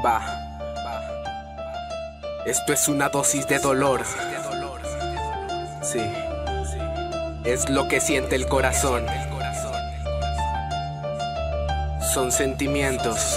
Va. Esto es una dosis de dolor. Sí. Es lo que siente el corazón. Son sentimientos.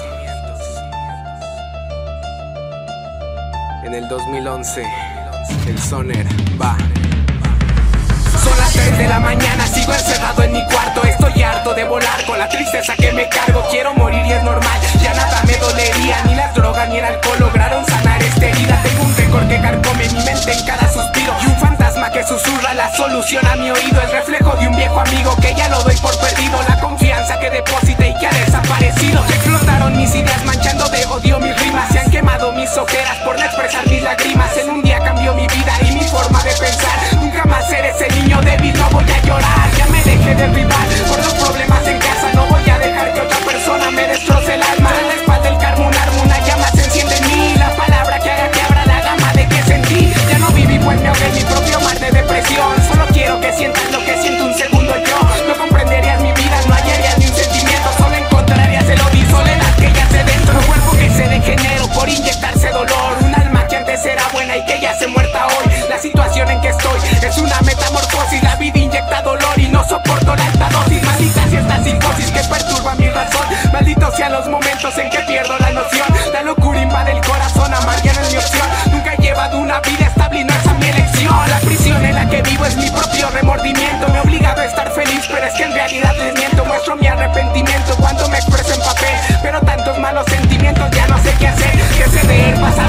En el 2011, el Soner. Va. Son las 3 de la mañana, sigo encerrado en mi cuarto. Estoy harto de volar con la tristeza que me cargo. Quiero morir y es normal, ya nada me dolería. Ni las drogas ni el alcohol lograron sanar esta herida. Tengo un récord que carcome mi mente en cada suspiro, y un fantasma que susurra la solución a mi oído. El reflejo de un viejo amigo que ya lo doy por perdido. La confianza que deposité y que ha desaparecido. Se explotaron mis ideas manchando de odio mis rimas. Se han quemado mis ojeras por no expresar mis lágrimas. En un día cambió mi vida y mi forma de pensar. Nunca más seré ese niño débil, no voy a llorar. Ya me dejé derribar por los problemas en casa. No voy a dejar que otra persona me destroce el alma. En la espalda el karma, una llama se enciende en mí. La palabra que haga que abra la gama de que sentí. Ya no viví pues me ahogué en mi propio mar de depresión. Solo quiero que sientas lo que siento un segundo yo. No comprenderías mi vida, no hallarías ni un sentimiento. Solo encontrarías el odio y soledad que yace dentro. Un cuerpo que se degeneró por inyectarse dolor. Un alma que antes era buena y que ya se muerta hoy. La situación en que estoy es una metamorfosis. La vida inyecta dolor y no soporto la alta dosis. Maldita sea esta psicosis que perturba mi razón. Malditos sean los momentos en que pierdo la noción. La locura invade el corazón, amar ya no es mi opción. Nunca he llevado una vida estable y no es a mi elección. La prisión en la que vivo es mi propio remordimiento. Me he obligado a estar feliz, pero es que en realidad les miento. Muestro mi arrepentimiento cuando me expreso en papel, pero tantos malos sentimientos ya no sé qué hacer. Que ceder pasa